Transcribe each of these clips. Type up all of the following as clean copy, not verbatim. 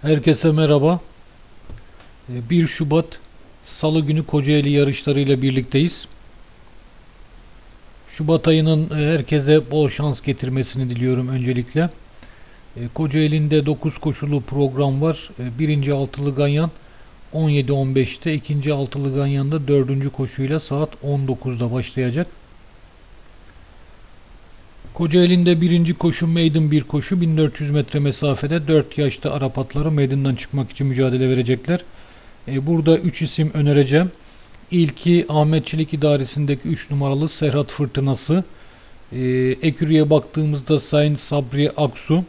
Herkese merhaba. 1 Şubat Salı günü Kocaeli yarışlarıyla birlikteyiz. Şubat ayının herkese bol şans getirmesini diliyorum öncelikle. Kocaeli'nde 9 koşulu program var. Birinci altılı ganyan 17.15'te, ikinci altılı ganyan da 4. koşuyla saat 19'da başlayacak. Kocaeli'nde birinci koşu maiden bir koşu, 1400 metre mesafede 4 yaşta Arap atları meydandan çıkmak için mücadele verecekler. Burada 3 isim önereceğim. İlki Ahmet Çelik idaresindeki 3 numaralı Serhat Fırtınası. Ekürü'ye baktığımızda Sayın Sabri Aksu.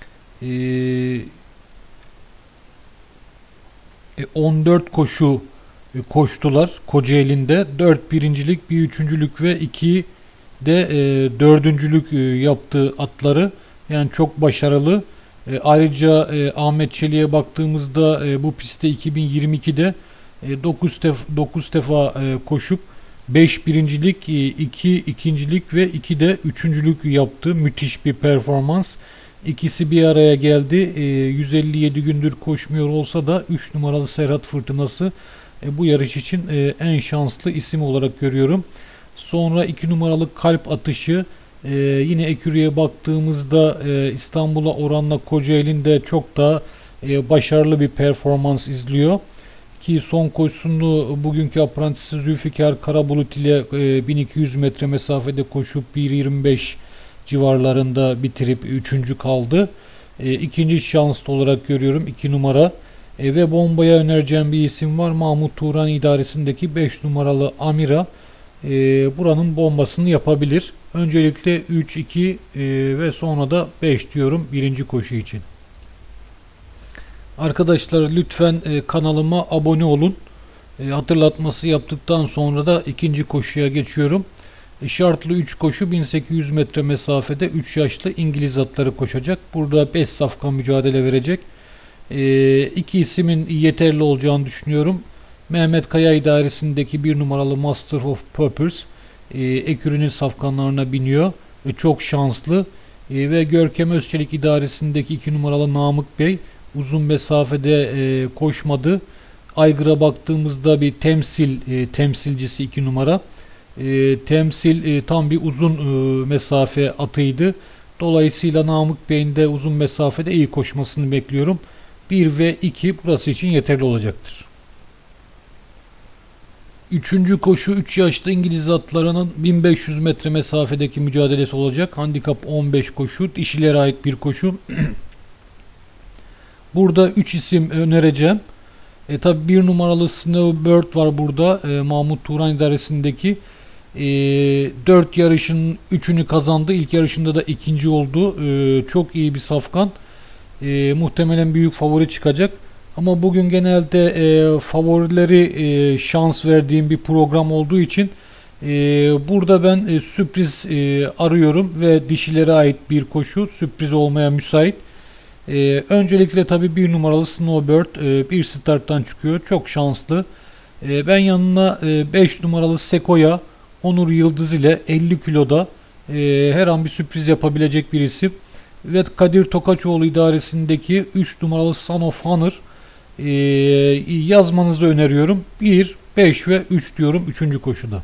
14 koşu koştular Kocaeli'nde. 4 birincilik, 1 üçüncülük ve 2 de dördüncülük yaptığı atları. Yani çok başarılı. Ayrıca Ahmet Çelik'e baktığımızda bu pistte 2022'de 9 defa koşup 5 birincilik, 2 ikincilik ve 2 de üçüncülük yaptı. Müthiş bir performans. İkisi bir araya geldi. 157 gündür koşmuyor olsa da 3 numaralı Serhat Fırtınası bu yarış için en şanslı isim olarak görüyorum. Sonra 2 numaralı Kalp Atışı. Yine Ekürü'ye baktığımızda İstanbul'a oranla Kocaeli'nde çok daha başarılı bir performans izliyor. Ki son koşusunu bugünkü aprantisi Zülfikar Karabulut ile 1200 metre mesafede koşup 1.25 civarlarında bitirip 3. kaldı. İkinci şanslı olarak görüyorum 2 numara. Ve bombaya önereceğim bir isim var. Mahmut Turan idaresindeki 5 numaralı Amira. Buranın bombasını yapabilir. Öncelikle 3, 2 ve sonra da 5 diyorum birinci koşu için. Arkadaşlar lütfen kanalıma abone olun. Hatırlatması yaptıktan sonra da ikinci koşuya geçiyorum. Şartlı 3 koşu 1800 metre mesafede 3 yaşlı İngiliz atları koşacak. Burada 5 safkan mücadele verecek. 2 isimin yeterli olacağını düşünüyorum. Mehmet Kaya idaresindeki 1 numaralı Master of Purpose Ekürü'nün safkanlarına biniyor. Çok şanslı. Ve Görkem Özçelik idaresindeki 2 numaralı Namık Bey uzun mesafede koşmadı. Aygır'a baktığımızda bir temsilcisi 2 numara. Temsil tam bir uzun mesafe atıydı. Dolayısıyla Namık Bey'in de uzun mesafede iyi koşmasını bekliyorum. 1 ve 2 burası için yeterli olacaktır. Üçüncü koşu 3 yaşlı İngiliz atlarının 1500 metre mesafedeki mücadelesi olacak. Handikap 15 koşu. Dişilere ait bir koşu. Burada 3 isim önereceğim. Tabi 1 numaralı Snowbird var burada. Mahmut Turan idaresindeki. 4 yarışın 3'ünü kazandı. İlk yarışında da ikinci oldu. Çok iyi bir safkan. Muhtemelen büyük favori çıkacak. Ama bugün genelde favorileri şans verdiğim bir program olduğu için burada ben sürpriz arıyorum ve dişilere ait bir koşu sürpriz olmaya müsait. Öncelikle tabi 1 numaralı Snowbird bir starttan çıkıyor. Çok şanslı. Ben yanına 5 numaralı Sequoia Onur Yıldız ile 50 kiloda her an bir sürpriz yapabilecek bir isim. Ve Kadir Tokaçoğlu idaresindeki 3 numaralı Son of Honor yazmanızı öneriyorum. 1, 5 ve 3 diyorum 3. koşuda.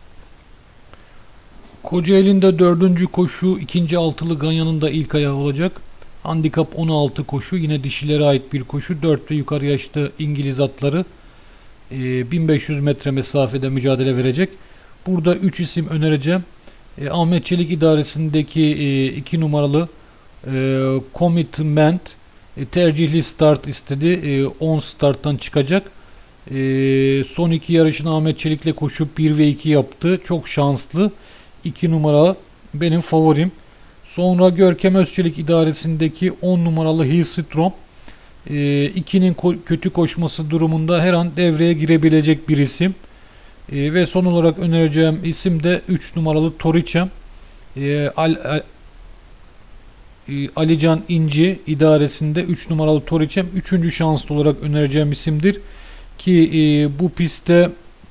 Kocaeli'nde 4. koşu 2. altılı ganyanın da ilk ayağı olacak. Handikap 16 koşu. Yine dişilere ait bir koşu. 4 ve yukarı yaşlı İngiliz atları 1500 metre mesafede mücadele verecek. Burada 3 isim önereceğim. Ahmet Çelik idaresindeki 2 numaralı Commitment tercihli start istedi. 10 starttan çıkacak. Son 2 yarışını Ahmet Çelik'le koşup 1 ve 2 yaptı. Çok şanslı. 2 numara benim favorim. Sonra Görkem Özçelik idaresindeki 10 numaralı Hillstrom 2'nin kötü koşması durumunda her an devreye girebilecek bir isim. Ve son olarak önereceğim isim de 3 numaralı Toriçem. Alican İnci idaresinde 3 numaralı Toriçem 3. şanslı olarak önereceğim isimdir. Ki bu pistte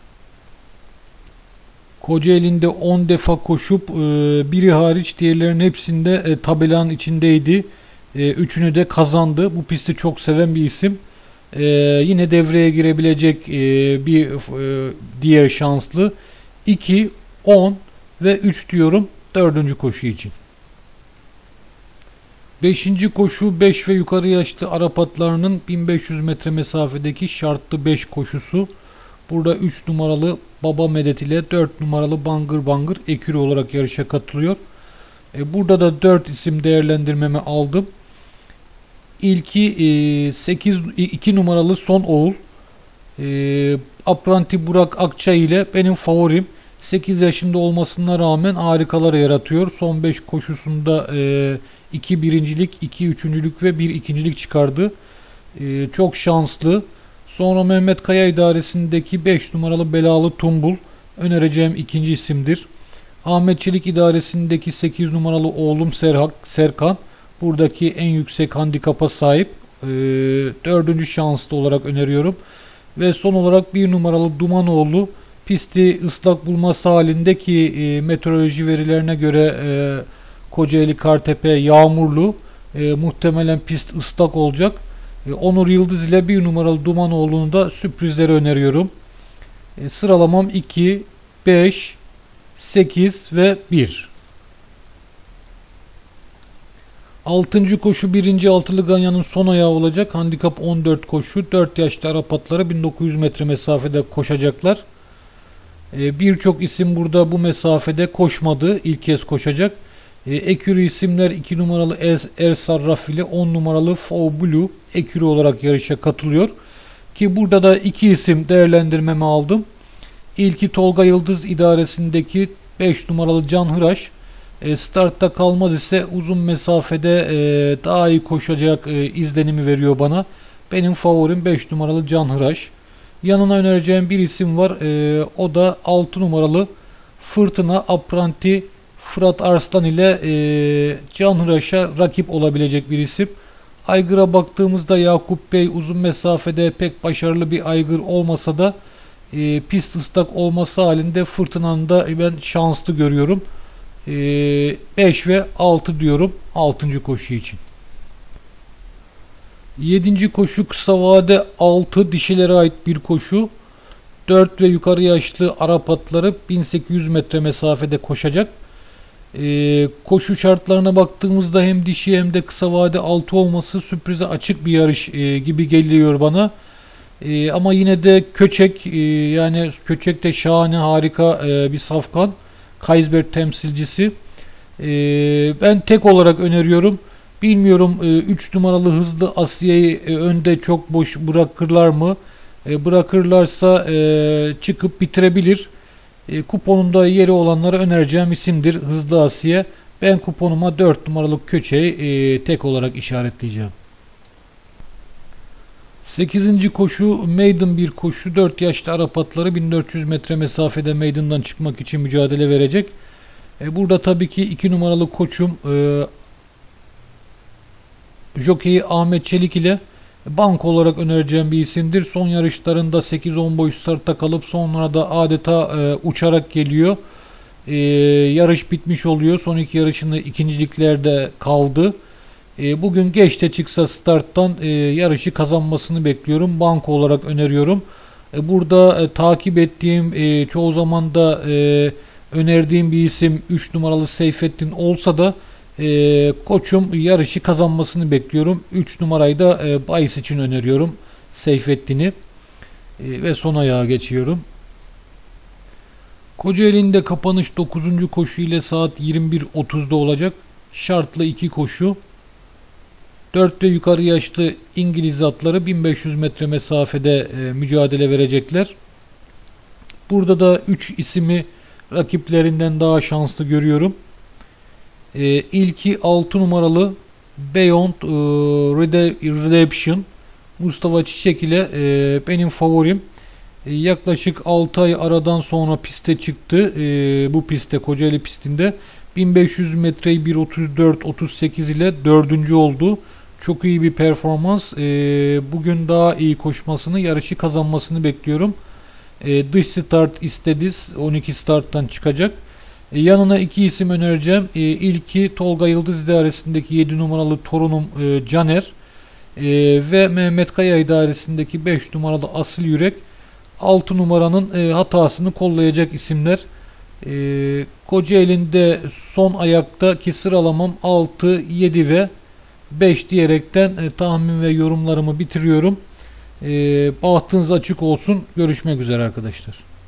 Kocaeli'nde 10 defa koşup biri hariç diğerlerinin hepsinde tabelanın içindeydi. Üçünü de kazandı. Bu pisti çok seven bir isim. Yine devreye girebilecek bir diğer şanslı. 2, 10 ve 3 diyorum 4. koşu için. 5. koşu 5 ve yukarı yaşlı Arap atlarının 1500 metre mesafedeki şartlı 5 koşusu. Burada 3 numaralı Baba Medet ile 4 numaralı Bangır Bangır ekürü olarak yarışa katılıyor. Burada da 4 isim değerlendirmemi aldım. İlki 2 numaralı Son Oğul. Apranti Burak Akçay ile benim favorim. 8 yaşında olmasına rağmen harikalar yaratıyor. Son 5 koşusunda 2 birincilik, 2 üçüncülük ve 1 ikincilik çıkardı. Çok şanslı. Sonra Mehmet Kaya idaresindeki 5 numaralı Belalı Tumbul önereceğim ikinci isimdir. Ahmet Çelik idaresindeki 8 numaralı oğlum Serkan buradaki en yüksek handikapa sahip. 4. şanslı olarak öneriyorum. Ve son olarak 1 numaralı Dumanoğlu pisti ıslak bulması halindeki meteoroloji verilerine göre Kocaeli Kartepe yağmurlu. Muhtemelen pist ıslak olacak. Onur Yıldız ile 1 numaralı Dumanoğlu'nu da sürprizleri öneriyorum. Sıralamam 2, 5, 8 ve 1. 6. koşu 1. altılı ganyanın son ayağı olacak. Handikap 14 koşu. 4 yaşlı Arap atları 1900 metre mesafede koşacaklar. Birçok isim burada bu mesafede koşmadı. İlk kez koşacak. Ekürü isimler 2 numaralı Ersarraf ile 10 numaralı Faux Blue ekürü olarak yarışa katılıyor. Ki burada da 2 isim değerlendirmemi aldım. İlki Tolga Yıldız idaresindeki 5 numaralı Can Hıraş. Startta kalmaz ise uzun mesafede daha iyi koşacak izlenimi veriyor bana. Benim favorim 5 numaralı Can Hıraş. Yanına önereceğim bir isim var. O da 6 numaralı Fırtına Apranti Fırat Arslan ile Can Hıraş'a rakip olabilecek bir isim. Aygır'a baktığımızda Yakup Bey uzun mesafede pek başarılı bir aygır olmasa da pist ıslak olması halinde Fırtına'nın da ben şanslı görüyorum. 5 ve 6 diyorum 6. koşu için. 7. koşu kısa vade 6 dişilere ait bir koşu. 4 ve yukarı yaşlı Arap atları 1800 metre mesafede koşacak. Koşu şartlarına baktığımızda hem dişi hem de kısa vade 6 olması sürprize açık bir yarış gibi geliyor bana. Ama yine de Köçek yani Köçek de şahane harika bir safkan. Kaysberg temsilcisi. Ben tek olarak öneriyorum. Bilmiyorum 3 numaralı hızlı Asya'yı önde çok boş bırakırlar mı? Bırakırlarsa çıkıp bitirebilir. Kuponumda yeri olanlara önereceğim isimdir Hızlı Asya. Ben kuponuma 4 numaralı Köçeği tek olarak işaretleyeceğim. 8. koşu maiden bir koşu. 4 yaşlı Arap atları 1400 metre mesafede maiden'dan çıkmak için mücadele verecek. Burada tabii ki 2 numaralı koçum jockey Ahmet Çelik ile bank olarak önereceğim bir isimdir. Son yarışlarında 8-10 boy startta kalıp sonra da adeta uçarak geliyor. Yarış bitmiş oluyor. Son iki yarışını ikinciliklerde kaldı. Bugün geç de çıksa starttan yarışı kazanmasını bekliyorum. Banko olarak öneriyorum. Burada takip ettiğim çoğu zaman da önerdiğim bir isim 3 numaralı Seyfettin olsa da koçum yarışı kazanmasını bekliyorum. 3 numarayı da bahis için öneriyorum Seyfettin'i. Ve son ayağa geçiyorum. Kocaeli'nde kapanış 9. koşu ile saat 21.30'da olacak. Şartlı 2 koşu. 4 ve yukarı yaşlı İngiliz atları 1500 metre mesafede mücadele verecekler. Burada da 3 ismi rakiplerinden daha şanslı görüyorum. İlki 6 numaralı Beyond Redemption Mustafa Çiçek ile benim favorim. Yaklaşık 6 ay aradan sonra piste çıktı. Bu pistte Kocaeli pistinde 1500 metreyi 1.34-38 ile 4. oldu. Çok iyi bir performans. Bugün daha iyi koşmasını, yarışı kazanmasını bekliyorum. Dış start istedi. 12 starttan çıkacak. Yanına iki isim önereceğim. İlki Tolga Yıldız idaresindeki 7 numaralı torunum Caner. Ve Mehmet Kaya idaresindeki 5 numaralı Asıl Yürek. 6 numaranın hatasını kollayacak isimler. Kocaeli'nde son ayaktaki sıralamam 6, 7 ve 5 diyerekten tahmin ve yorumlarımı bitiriyorum. Bahtınız açık olsun. Görüşmek üzere arkadaşlar.